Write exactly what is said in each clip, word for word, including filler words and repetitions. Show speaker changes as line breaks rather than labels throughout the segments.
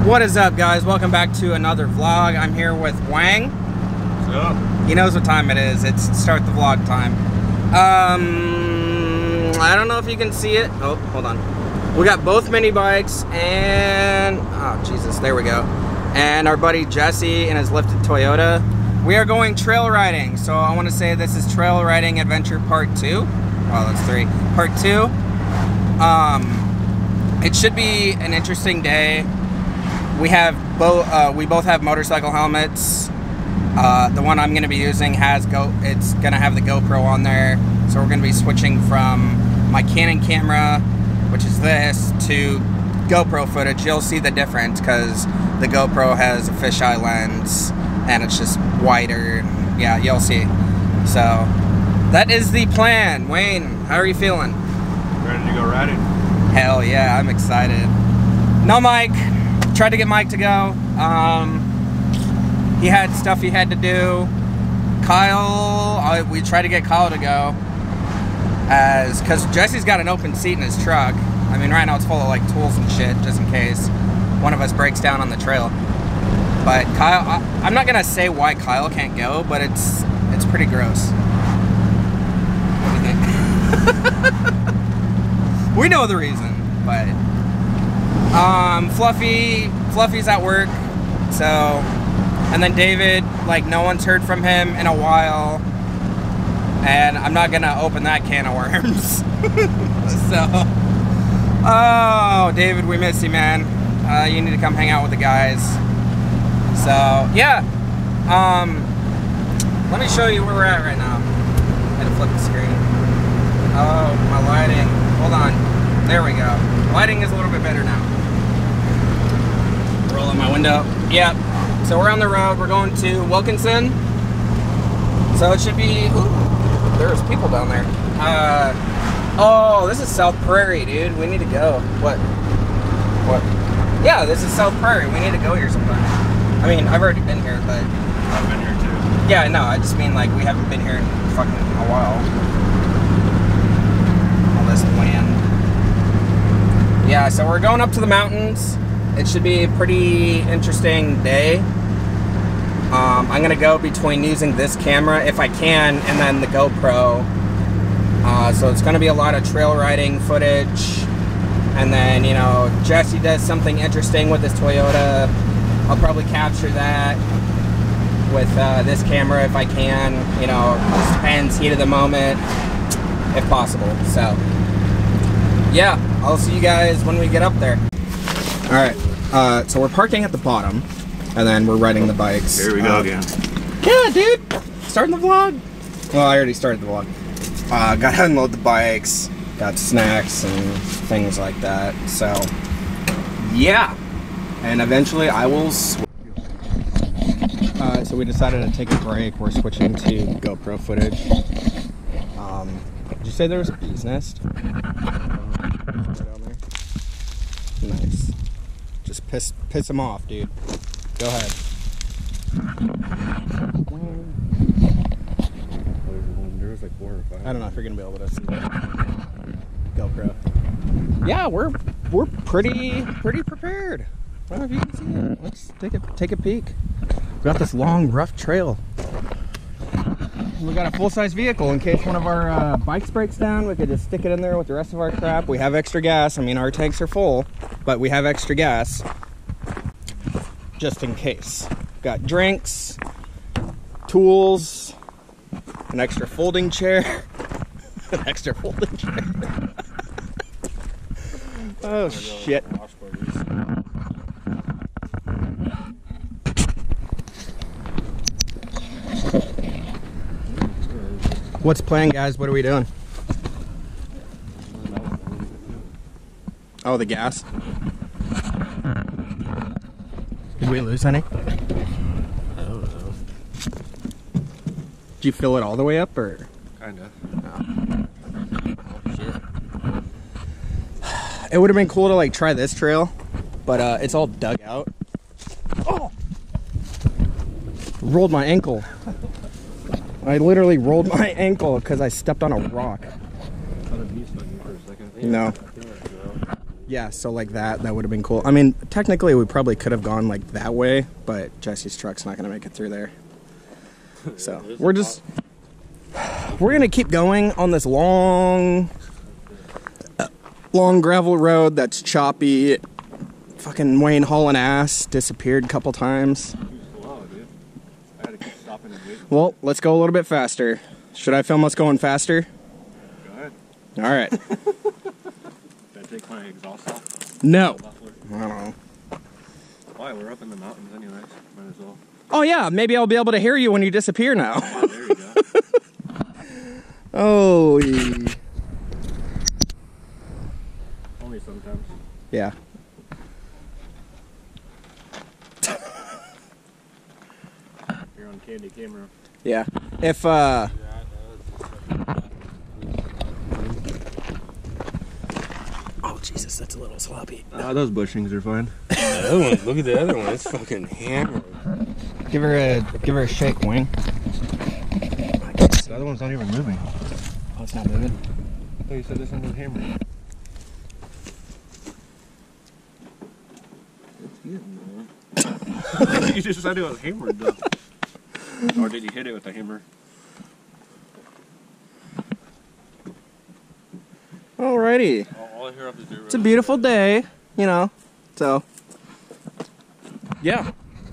What is up, guys? Welcome back to another vlog. I'm here with Wang.
What's up?
He knows what time it is. It's start the vlog time. Um, I don't know if you can see it. Oh, hold on. We got both mini bikes and oh Jesus, there we go. And our buddy Jesse in his lifted Toyota. We are going trail riding. So I want to say this is trail riding adventure part two. Oh, that's three. Part two. Um, it should be an interesting day. We have both. Uh, we both have motorcycle helmets. Uh, the one I'm going to be using has go. It's going to have the GoPro on there. So we're going to be switching from my Canon camera, which is this, to GoPro footage. You'll see the difference because the GoPro has a fisheye lens and it's just wider. And yeah, you'll see. So that is the plan. Wayne, how are you feeling?
Ready to go riding?
Hell yeah, I'm excited. No Mike. Tried to get Mike to go. Um, he had stuff he had to do. Kyle, I, we tried to get Kyle to go, as because Jesse's got an open seat in his truck. I mean, right now it's full of like tools and shit, just in case one of us breaks down on the trail. But Kyle, I, I'm not gonna say why Kyle can't go, but it's it's pretty gross. What do you think? We know the reason, but. Um, Fluffy, Fluffy's at work, so, and then David, like, no one's heard from him in a while, and I'm not gonna open that can of worms. So, oh, David, we miss you, man. Uh, you need to come hang out with the guys. So, yeah, um, let me show you where we're at right now. I had to flip the screen. Oh, my lighting, hold on, there we go. Lighting is a little bit better now. Roll in my window. Yep. So we're on the road. We're going to Wilkinson. So it should be. Ooh, there's people down there. Uh, oh, this is South Prairie, dude. We need to go. What? What? Yeah, this is South Prairie. We need to go here sometime. I mean, I've already been here, but
I've been here too.
Yeah, no. I just mean like we haven't been here in fucking a while. All this land. Yeah, so we're going up to the mountains. It should be a pretty interesting day. Um, I'm gonna go between using this camera, if I can, and then the GoPro. Uh, so it's gonna be a lot of trail riding footage. And then, you know, Jesse does something interesting with his Toyota. I'll probably capture that with uh, this camera if I can. You know, just depends, heat of the moment, if possible. So, yeah, I'll see you guys when we get up there. All right, uh, so we're parking at the bottom, and then we're riding the bikes.
Here we go
uh,
again.
Yeah, dude, starting the vlog. Well, I already started the vlog. Uh, gotta unload the bikes, got snacks and things like that. So, yeah, and eventually I will. Sw uh, so we decided to take a break. We're switching to GoPro footage. Um, did you say there was a bee's nest? Nice. Just piss piss him off, dude. Go ahead.
There's like four or five.
I don't know if you're gonna be able to see that. GoPro. Yeah, we're we're pretty pretty prepared. I don't know if you can see it. Let's take a take a peek. We got this long, rough trail. We got a full-size vehicle in case one of our uh, bikes breaks down. We could just stick it in there with the rest of our crap. We have extra gas. I mean, our tanks are full, but we have extra gas just in case. Got drinks, tools, an extra folding chair, an extra folding chair. Oh shit. What's playing, guys? What are we doing? Oh, the gas. Did we lose any?
I don't know.
Did you fill it all the way up, or?
Kinda.
No.
Oh, shit.
It would have been cool to like try this trail, but uh, it's all dug out. Oh! Rolled my ankle. I literally rolled my ankle because I stepped on a rock.
I thought it was for a second.
No. Yeah, so like that, that would have been cool. I mean, technically we probably could have gone like that way, but Jesse's truck's not going to make it through there. So we're just, we're going to keep going on this long, uh, long gravel road that's choppy. Fucking Wayne hauling ass, disappeared a couple times. Well, let's go a little bit faster. Should I film us going faster?
Go ahead.
All right.
Did I take my exhaust off?
No. I don't know.
Why? We're up in the mountains anyways. Might as well.
Oh yeah, maybe I'll be able to hear you when you disappear now.
Oh, there you go.
Oh. Yeah.
Only sometimes.
Yeah.
You're on candy camera.
Yeah. If uh Oh Jesus, that's a little sloppy.
Uh, those bushings are fine.
The other one, look at the other one. It's fucking hammered.
Give her a give her a shake, Wayne.
The other one's not even moving.
Oh, it's not moving.
I thought you said this one was hammered. It's getting there. You just said it was hammered though. Or did you hit it with a hammer?
Alrighty.
All, all I hear up the dirt road.
It's a beautiful day, you know. So yeah.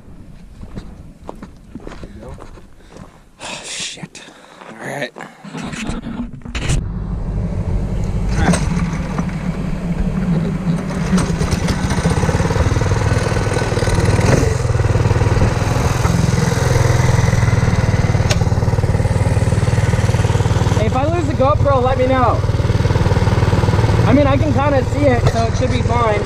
Oh, shit. Alright. If I lose the GoPro, let me know. I mean, I can kind of see it, so it should be fine.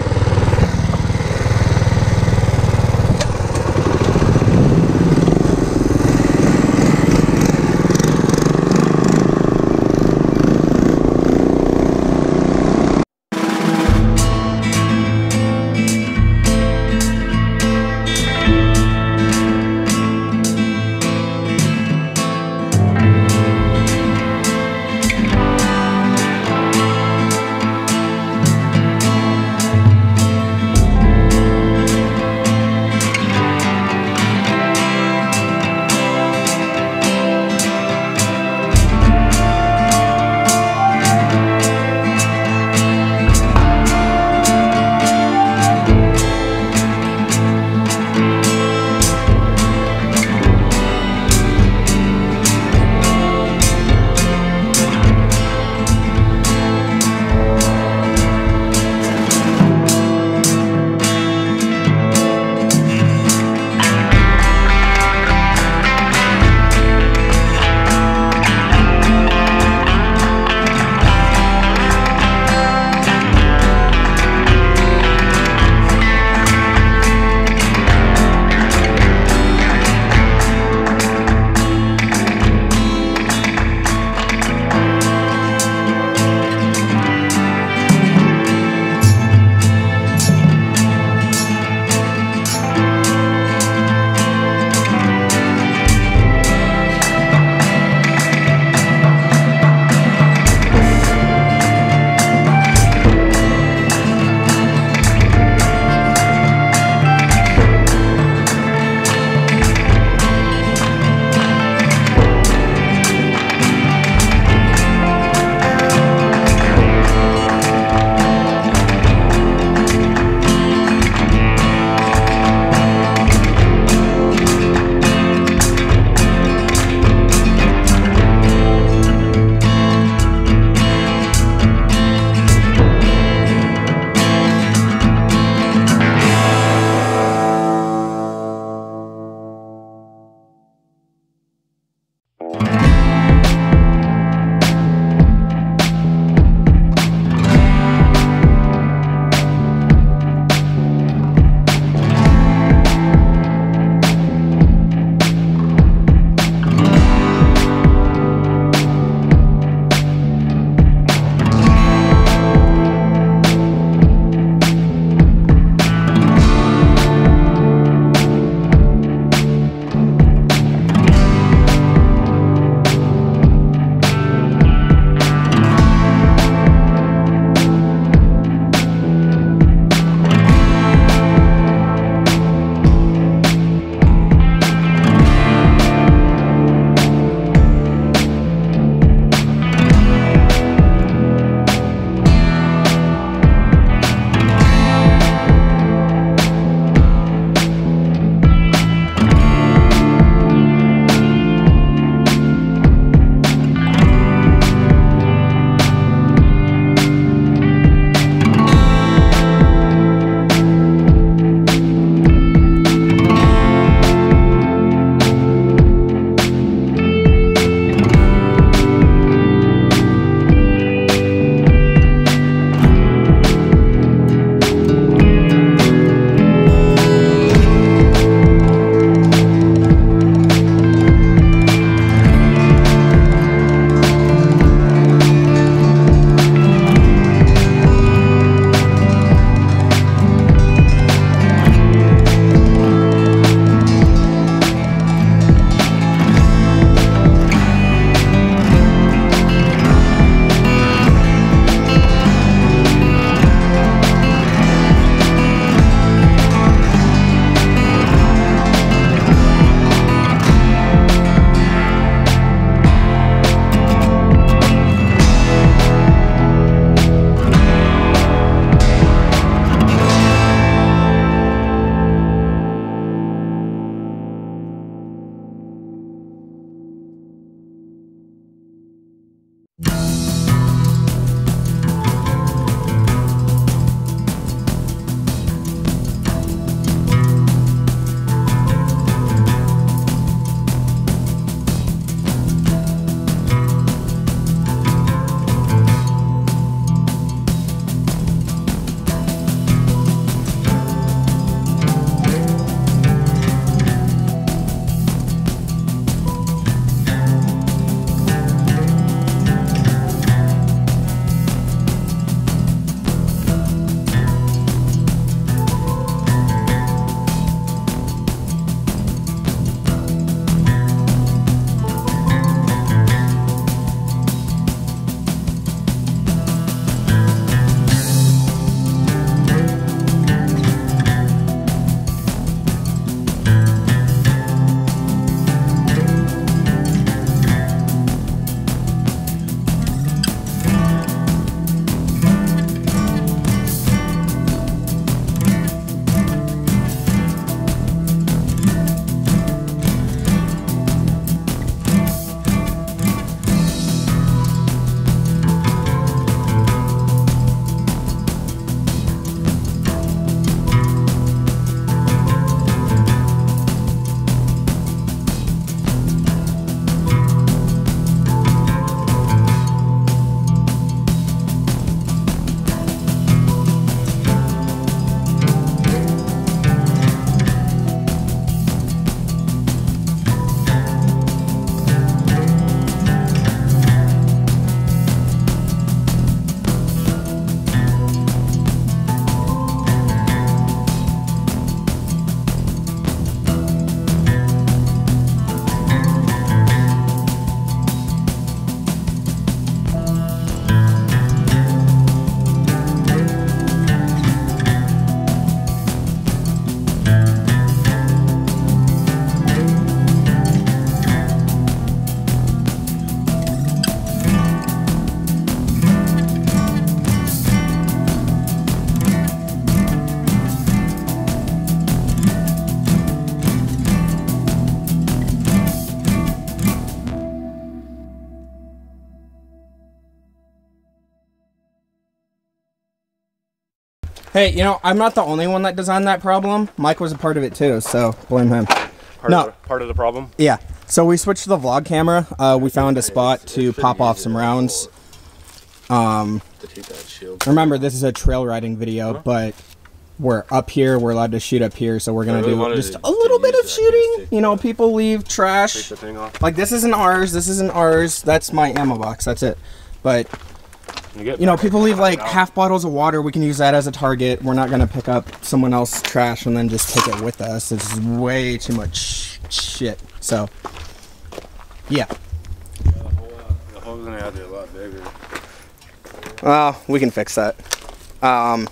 Hey, you know, I'm not the only one that designed that problem. Mike was a part of it too, so blame him.
Part
no.
Of the, part of the problem?
Yeah. So we switched to the vlog camera. Uh, we found a spot to pop off some rounds. Um, remember, this is a trail riding video, but we're up here. We're allowed to shoot up here, so we're going to do just a little bit of shooting. You know, people leave trash. Like, this isn't ours. This isn't ours. That's my ammo box. That's it. But... you know, people leave like half bottles of water. We can use that as a target. We're not going to pick up someone else's trash and then just take it with us. It's way too much shit. So, yeah.
The hole's going to have to be a lot bigger.
Well, we can fix that. Um,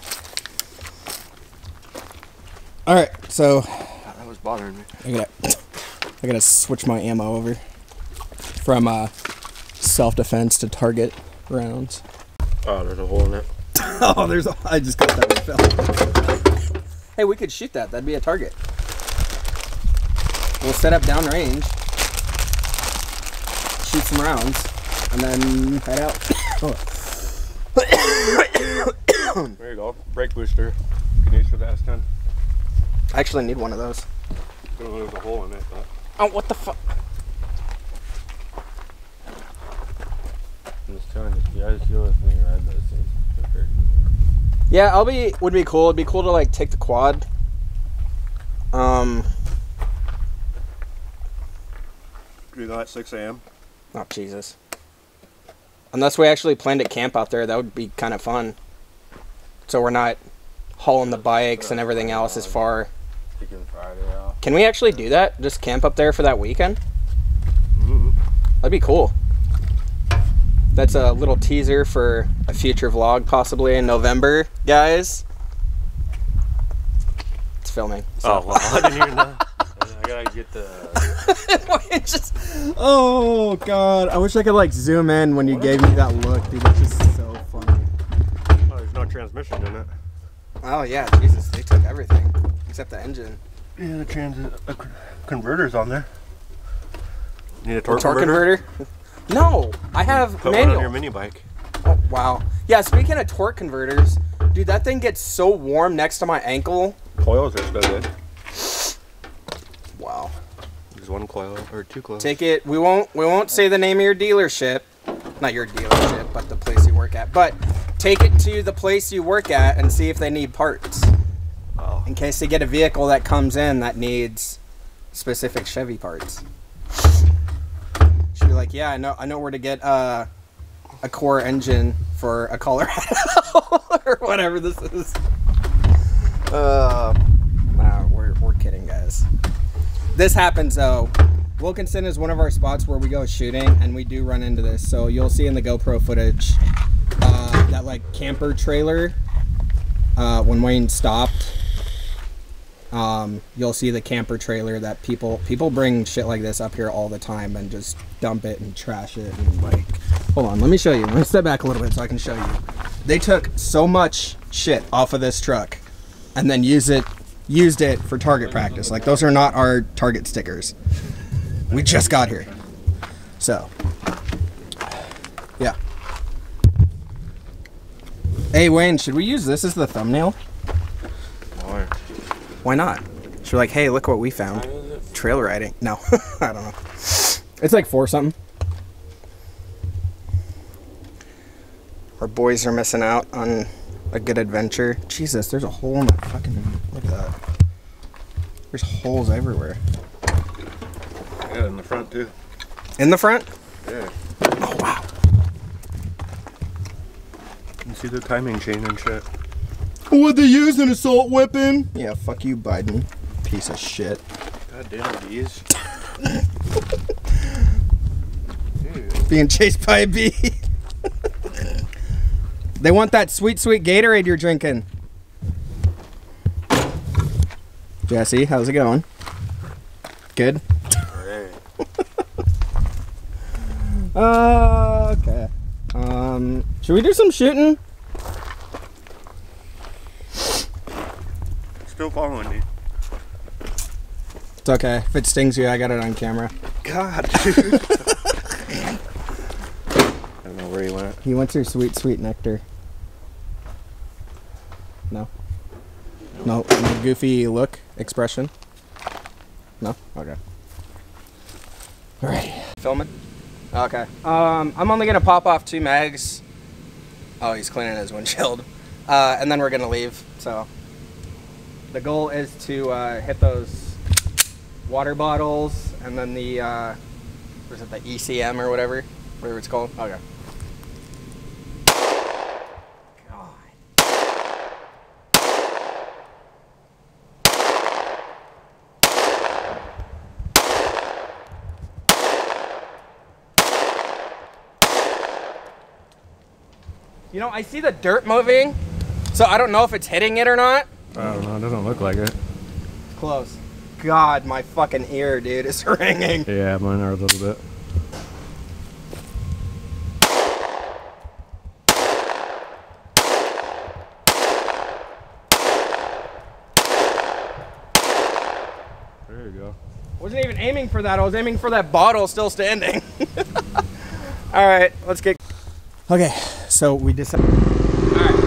Alright, so.
That was bothering me.
I gotta, I gotta switch my ammo over from uh, self-defense to target rounds.
Oh, there's a hole in it.
Oh, there's a, I just got that one fell. Hey, we could shoot that. That'd be a target. We'll set up downrange, shoot some rounds, and then head out. Oh.
There you go. Brake booster. Can you use for the S ten?
I actually need one of those.
There's a hole in it. But...
oh, what the fuck?
I'm just telling you, you guys feel with me, ride those things.
Yeah, I'll be, would be cool. It'd be cool to like take the quad. Um.
Do that at six A M?
Oh, Jesus. Unless we actually planned to camp out there, that would be kind of fun. So we're not hauling the bikes and everything else as far.
Taking Friday off.
Can we actually do that? Just camp up there for that weekend?
Mm-hmm.
That'd be cool. That's a little teaser for a future vlog, possibly in November, guys. It's filming. So.
Oh, well, I didn't even know.
I gotta get the.
It's just, oh god, I wish I could like zoom in when you gave me that look, dude. It's just so funny.
Oh, there's no transmission in it.
Oh yeah, Jesus, they took everything except the engine.
Yeah, the transit uh, converter's on there. Need a torque,
torque
converter?
converter? No, I have
Put
manual.
one on your mini bike.
Oh, wow. Yeah, speaking of torque converters, dude, that thing gets so warm next to my ankle.
Coils are still good.
Wow.
There's one coil or two coils.
Take it. We won't. We won't say the name of your dealership. Not your dealership, but the place you work at. But take it to the place you work at and see if they need parts.
Oh.
In case they get a vehicle that comes in that needs specific Chevy parts. Should be like, yeah, I know. I know where to get uh, a core engine for a Colorado or whatever this is. Uh, nah, we're we're kidding, guys. This happens though. Wilkinson is one of our spots where we go shooting, and we do run into this. So you'll see in the GoPro footage uh, that like camper trailer uh, when Wayne stopped. Um, you'll see the camper trailer that people people bring shit like this up here all the time and just dump it and trash it and like. Hold on, let me show you. Let me step back a little bit so I can show you. They took so much shit off of this truck and then use it. used it for target practice. Like, those are not our target stickers. We just got here. So, yeah. Hey, Wayne, should we use this as the thumbnail?
Why?
Why not? Should we like, hey, look what we found. Trail riding. No, I don't know. It's like four something. Our boys are missing out on a good adventure. Jesus, there's a hole in the fucking... Look at that. There's holes everywhere.
Yeah, in the front too.
In the front?
Yeah.
Oh, wow.
You can see the timing chain and shit.
Would they use an assault weapon? Yeah, fuck you, Biden. Piece of shit.
God damn it, bees.
Being chased by a bee. They want that sweet, sweet Gatorade you're drinking. Jesse, how's it going? Good?
Alright.
uh, okay. Um, should we do some shooting?
Still following me.
It's okay. If it stings you, I got it on camera.
God, dude. I don't know where he went.
He went through sweet, sweet nectar. No? No, no goofy look, expression. No? Okay. Alright. Filming? Okay. Um, I'm only gonna pop off two mags. Oh, he's cleaning his windshield. Uh, and then we're gonna leave, so. The goal is to uh, hit those water bottles and then the, uh, what is it, the E C M or whatever? Whatever it's called. Okay. You know, I see the dirt moving, so I don't know if it's hitting it or not.
I don't know, it doesn't look like it.
It's close. God, my fucking ear, dude, is ringing.
Yeah, mine are a little bit. There you go.
Wasn't even aiming for that, I was aiming for that bottle still standing. All right, let's get... Okay, so we decided... All right.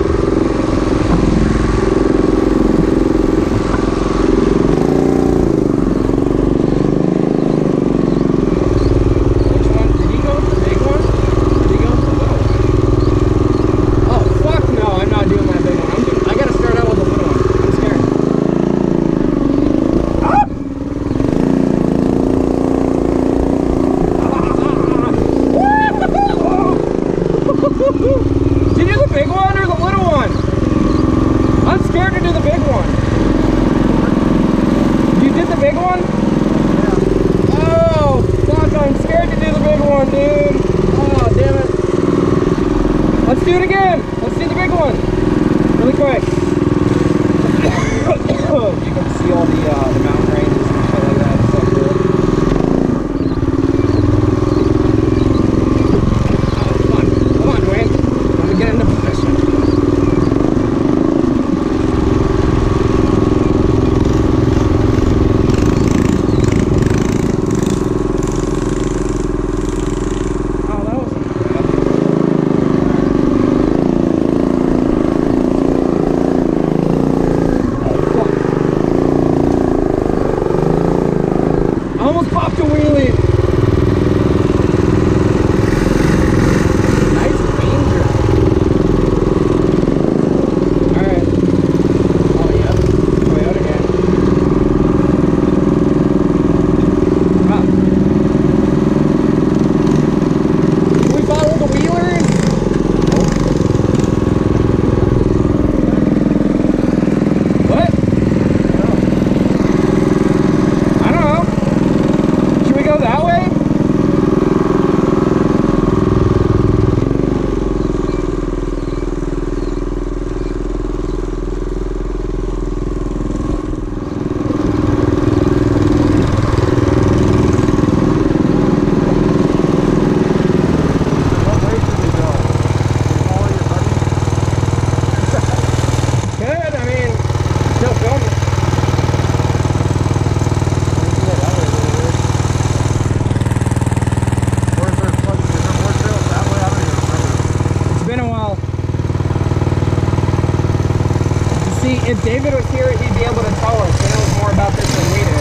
If David was here, he'd be able to tell us. He knows more about this than we do.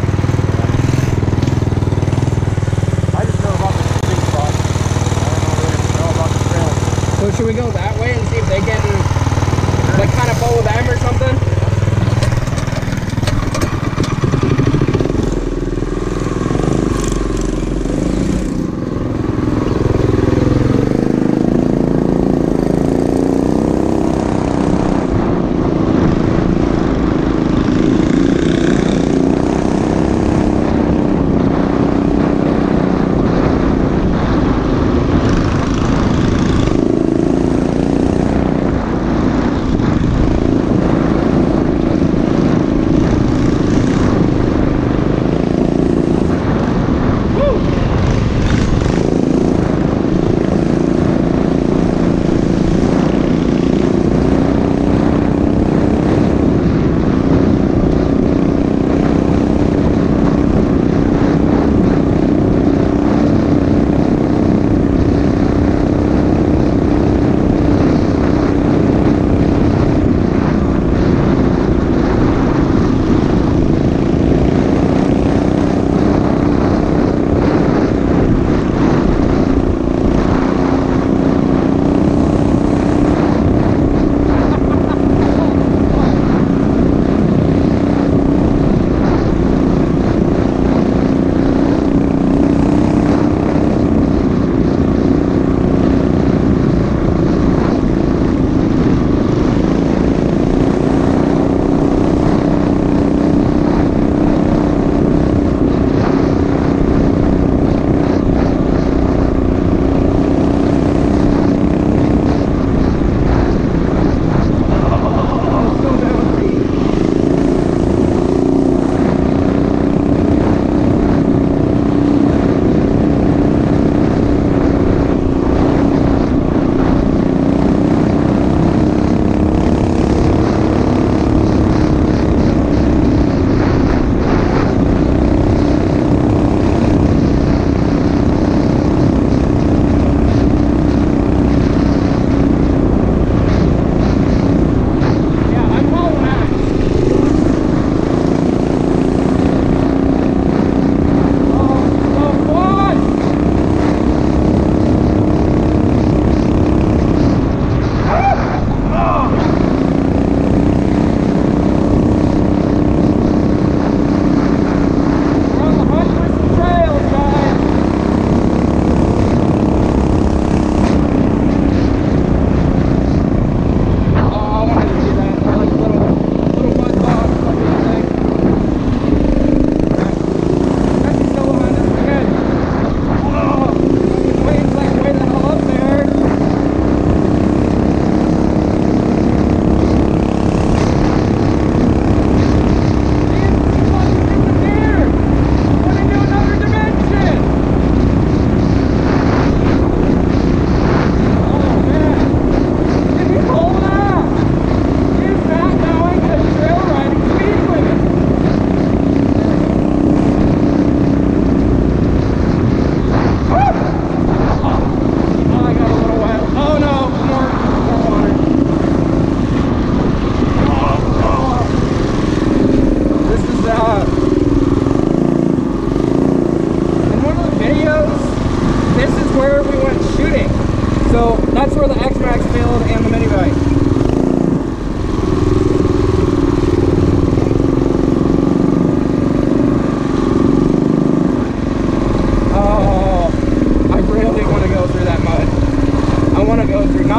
I just know about the big spot. I don't really know about the trail.
So should we go that way and see if they can, like, kind of follow them or something?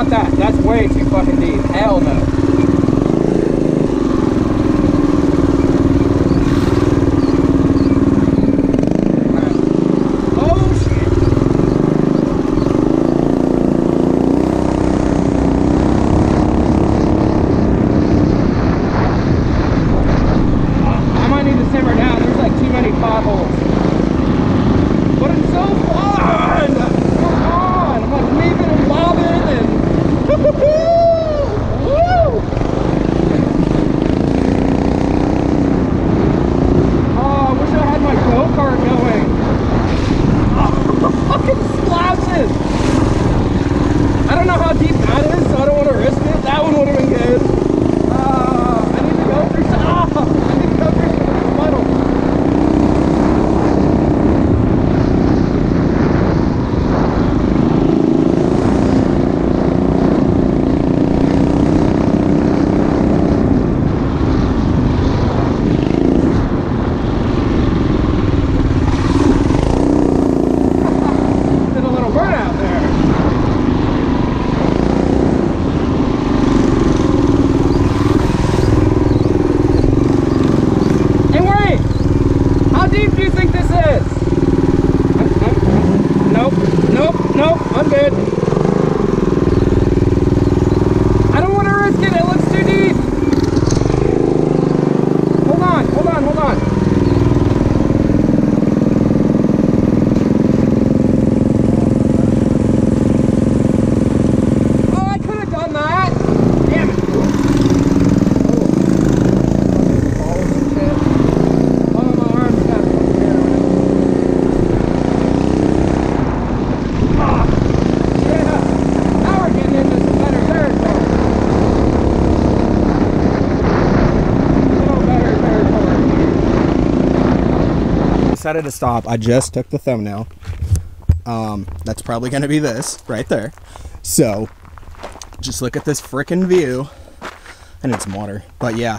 not that. That's way too fucking deep. Hell no. Decided to stop. I just took the thumbnail. Um, that's probably going to be this right there. So, just look at this freaking view. And it's water. But yeah,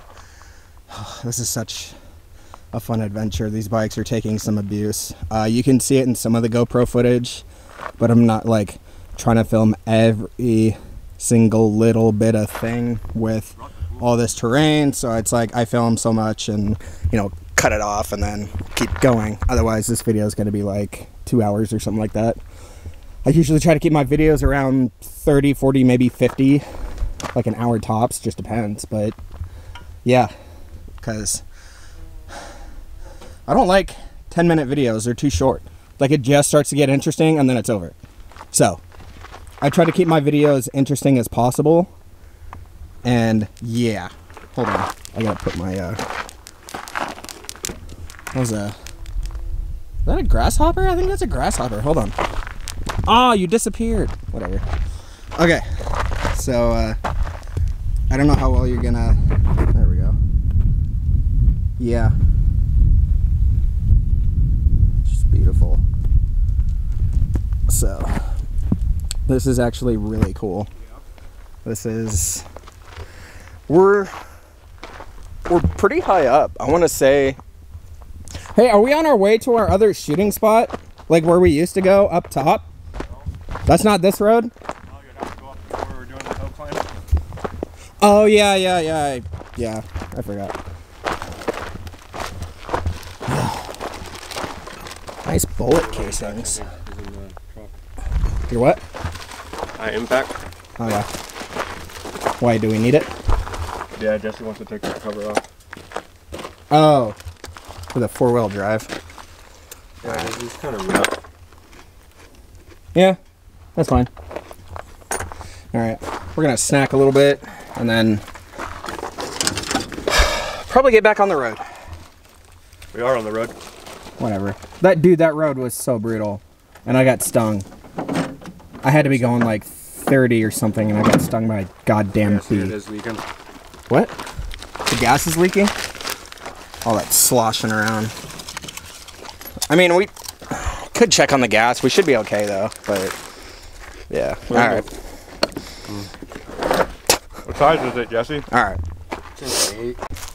this is such a fun adventure. These bikes are taking some abuse. Uh, you can see it in some of the GoPro footage, but I'm not like trying to film every single little bit of thing with all this terrain. So it's like I film so much and, you know, cut it off and then keep going. Otherwise this video is going to be like two hours or something like that. I usually try to keep my videos around thirty, forty, maybe fifty, like an hour tops, just depends. But yeah, because I don't like ten minute videos. They're too short. Like it just starts to get interesting and then it's over. So I try to keep my videos interesting as possible. And yeah, hold on, I gotta put my uh What was that? Is that a grasshopper? I think that's a grasshopper. Hold on. Oh, you disappeared. Whatever. Okay. So, uh, I don't know how well you're gonna... There we go. Yeah. Just beautiful. So, this is actually really cool. This is... We're... We're pretty high up. I want to say... Hey, are we on our way to our other shooting spot? Like where we used to go, up top? No. That's not this road? No, you're not to go up before we're doing the hill climb. Oh, yeah, yeah, yeah. I, yeah, I forgot. Nice bullet casings. Your what?
High impact.
Oh, yeah. Why, do we need it?
Yeah, Jesse wants to take that cover off.
Oh. With a four-wheel drive.
Yeah, this is kind of rough.
Yeah, that's fine. Alright, we're gonna snack a little bit and then probably get back on the road.
We are on the road.
Whatever. That dude, that road was so brutal. And I got stung. I had to be going like thirty or something and I got stung by a goddamn
yeah,
bee.
It is leaking.
What? The gas is leaking? All that sloshing around. I mean, we could check on the gas. We should be okay though, but yeah. All right.
What size is it, Jesse?
All right.
It's eight.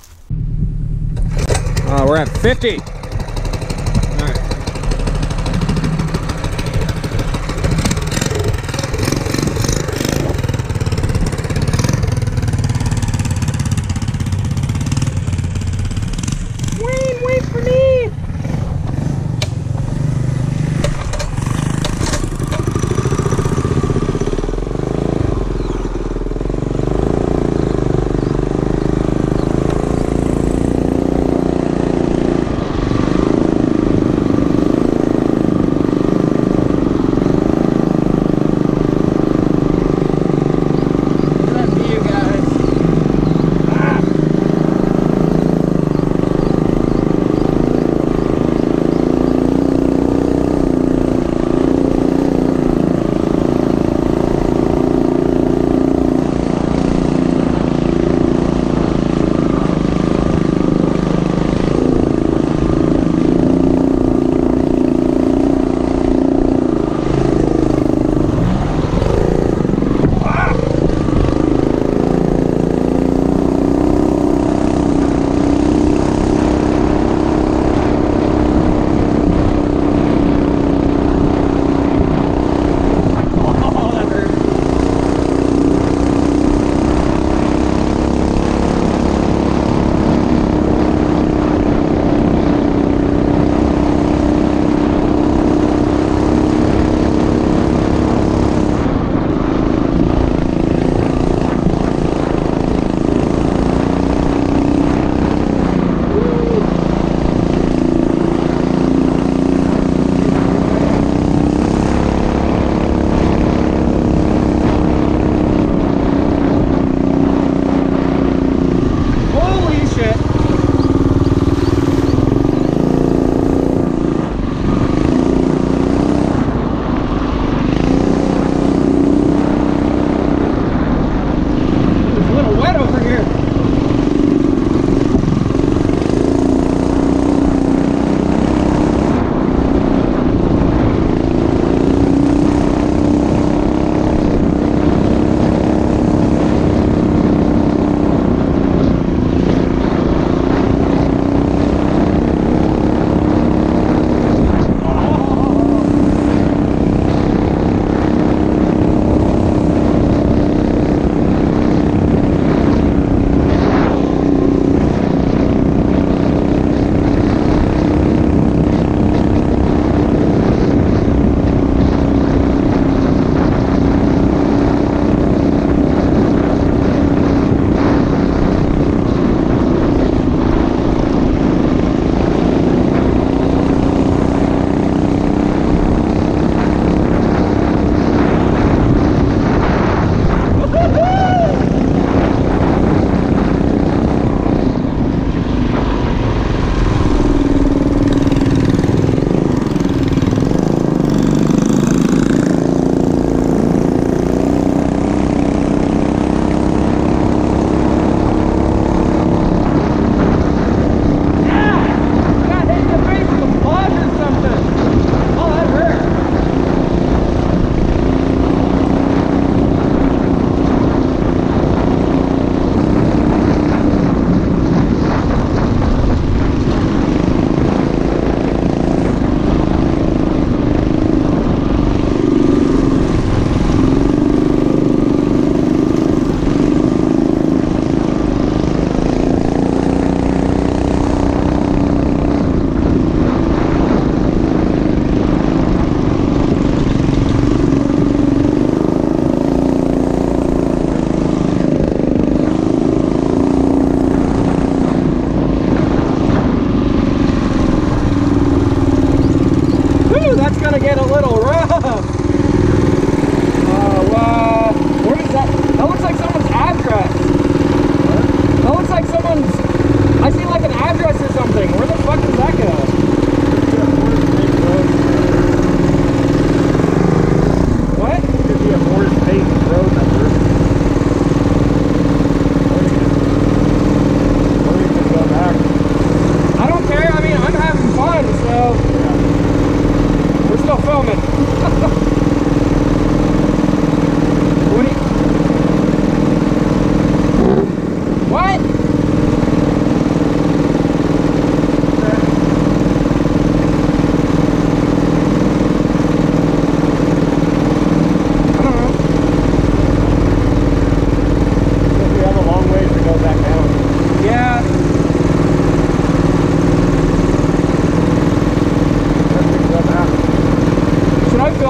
Uh, we're at fifty. All right.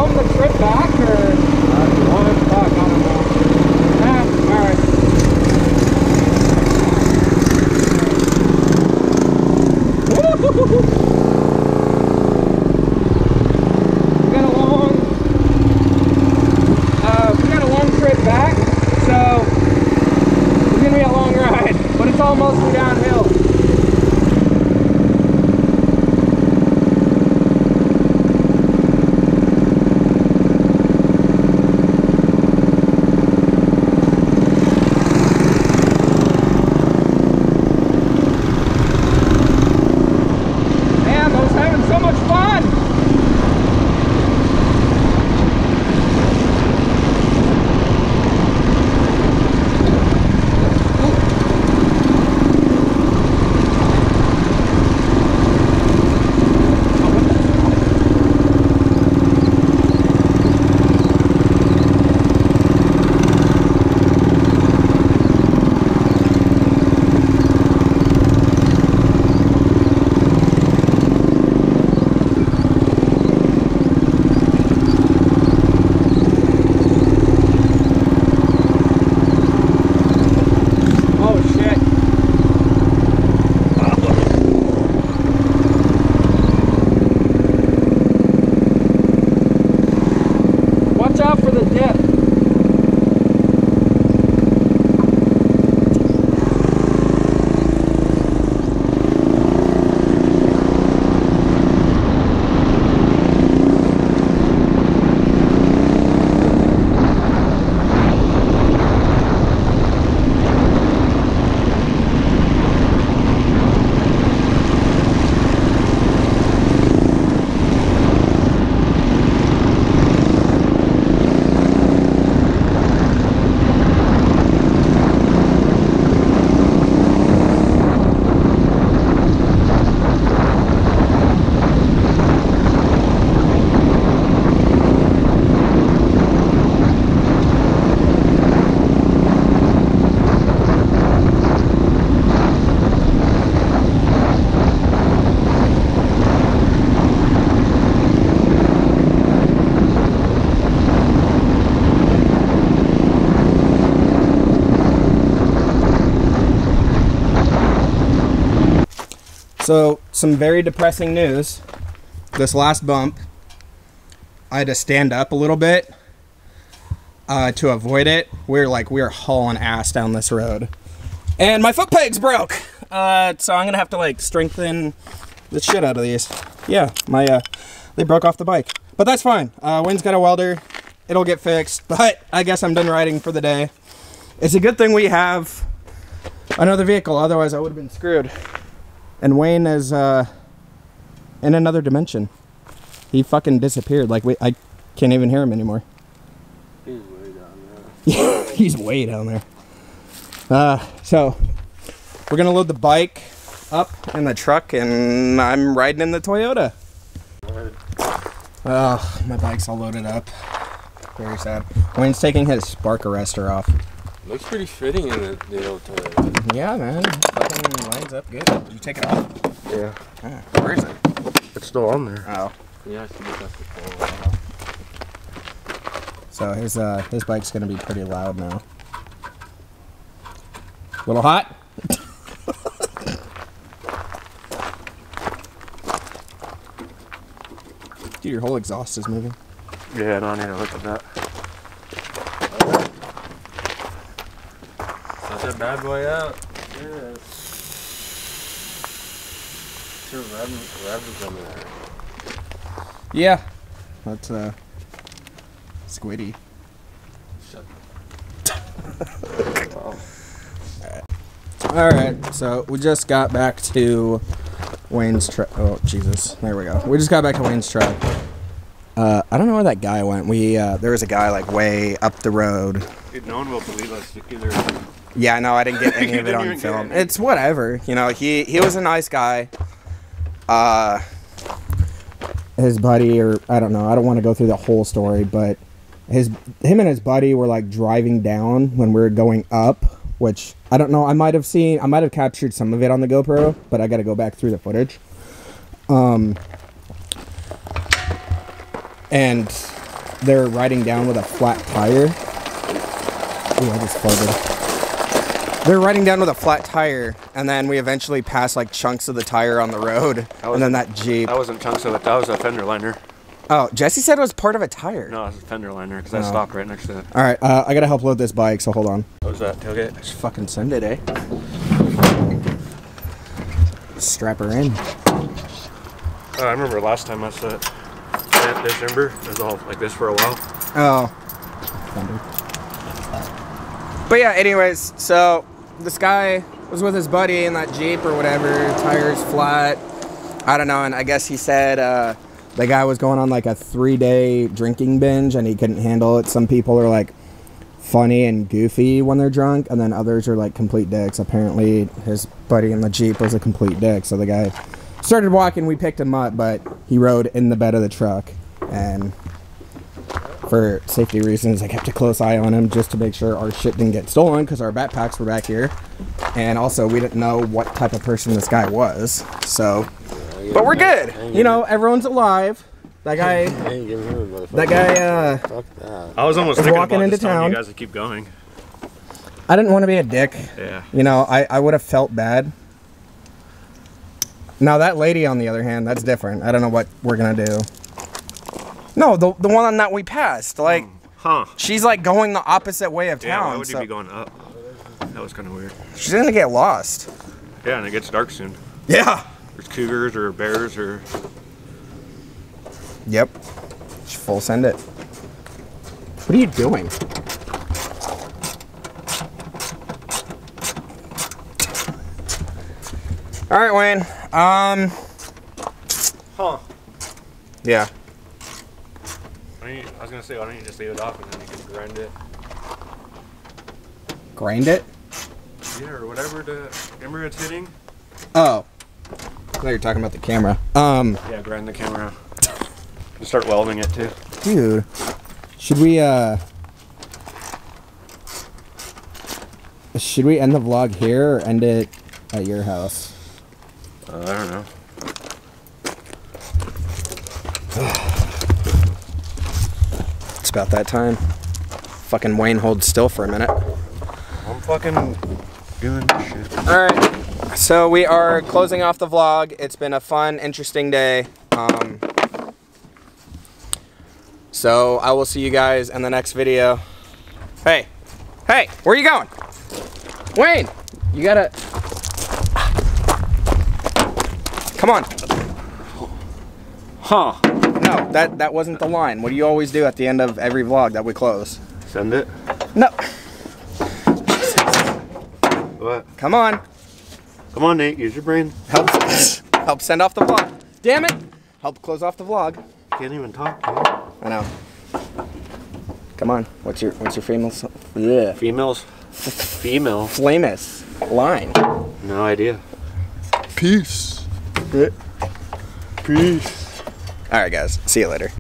film the trip back, or uh, what? Fuck, I don't know. Ah, all right. Woo-hoo-hoo-hoo. We got a long, uh, we got a long trip back, so it's gonna be a long ride, but it's all mostly downhill. So, some very depressing news. This last bump, I had to stand up a little bit uh, to avoid it. We're like, we're hauling ass down this road. And my foot pegs broke! Uh, so I'm gonna have to like strengthen the shit out of these. Yeah, my, uh, they broke off the bike. But that's fine. Uh, Wayne's got a welder. It'll get fixed. But I guess I'm done riding for the day. It's a good thing we have another vehicle, otherwise I would have been screwed. And Wayne is uh, in another dimension. He fucking disappeared. Like, we, I can't even hear him anymore.
He's way down there.
He's way down there. Uh, so, we're going to load the bike up in the truck, and I'm riding in the Toyota. Oh, my bike's all loaded up. Very sad. Wayne's taking his spark arrestor off.
Looks pretty fitting in the, the old Toyota.
Yeah, man. Fucking lines up good. Did you take it off?
Yeah.
Oh, where is it?
It's still on there.
Oh.
Yeah, I think that's the phone.
So his uh his bike's gonna be pretty loud now. Little hot? Dude, your whole exhaust is moving.
Yeah, I don't need to look at that. Let that bad boy out. Yeah. Two rabbits on there.
Yeah. That's uh Squiddy.
Shut
Alright, so we just got back to Wayne's truck. Oh, Jesus. There we go. We just got back to Wayne's truck. Uh, I don't know where that guy went. We, uh, there was a guy, like, way up the road.
Dude, no one will believe us. Either.
Yeah, no, I didn't get any of it on film. It's whatever. You know, he, he was a nice guy. Uh, his buddy, or, I don't know. I don't want to go through the whole story, but his, him and his buddy were, like, driving down when we were going up, which, I don't know. I might have seen, I might have captured some of it on the GoPro, but I got to go back through the footage. Um... And they're riding down with a flat tire. Ooh, I just farted. They're riding down with a flat tire, and then we eventually pass like chunks of the tire on the road, and then that Jeep.
That wasn't chunks of it. That was a fender liner.
Oh, Jesse said it was part of a tire.
No, it was a fender liner because I
Oh.
stopped right next to it.
All right, uh, I gotta help load this bike, so hold on.
What was that? Tailgate?
Just fucking send it, eh? Strap her in.
Oh, I remember last time I set that December. It was all like this for a while.
Oh. But yeah, anyways, so this guy was with his buddy in that Jeep or whatever, tires flat. I don't know, and I guess he said uh, the guy was going on like a three-day drinking binge and he couldn't handle it. Some people are like funny and goofy when they're drunk, and then others are like complete dicks. Apparently his buddy in the Jeep was a complete dick, so the guy started walking, we picked him up, but he rode in the bed of the truck, and for safety reasons I kept a close eye on him just to make sure our shit didn't get stolen, because our backpacks were back here, and also we didn't know what type of person this guy was, so but we're good, you know, everyone's alive. That guy that guy uh
I was almost
Was
thinking
walking
about
into
just telling
town.
you guys to keep going.
I didn't want to be a dick.
Yeah.
You know, I, I would have felt bad. Now that lady, on the other hand, that's different. I don't know what we're gonna do. No, the the one that we passed, like,
Huh.
she's like going the opposite way of
Yeah,
town.
why would
so
you be going up? That was kind of weird.
she's gonna get lost.
Yeah, and it gets dark soon.
Yeah.
There's cougars or bears or...
Yep. Just full send it. What are you doing? All right, Wayne. Um.
Huh.
Yeah.
Why don't you, I was going to say, why don't you just leave it off and then you can grind it?
Grind it.
Yeah, or whatever the camera it's hitting.
Oh. I thought you were talking about the camera. Um.
Yeah, grind the camera. And start welding it too.
Dude, should we, uh... should we end the vlog here or end it at your house?
Uh, I don't know.
It's about that time. Fucking Wayne, hold still for a minute.
I'm fucking doing this shit.
Alright, so we are closing off the vlog. It's been a fun, interesting day. Um, so I will see you guys in the next video. Hey, hey, where are you going? Wayne, you gotta... Come on.
Huh.
No, that, that wasn't the line. What do you always do at the end of every vlog that we close?
Send it.
No.
What?
Come on.
Come on, Nate. Use your brain.
Help, help send off the vlog. Damn it. Help close off the vlog.
Can't even talk, dude.
I know. Come on. What's your what's your famous yeah.
Females? Female.
famous line?
No idea.
Peace.
Peace.
All right, guys. See you later.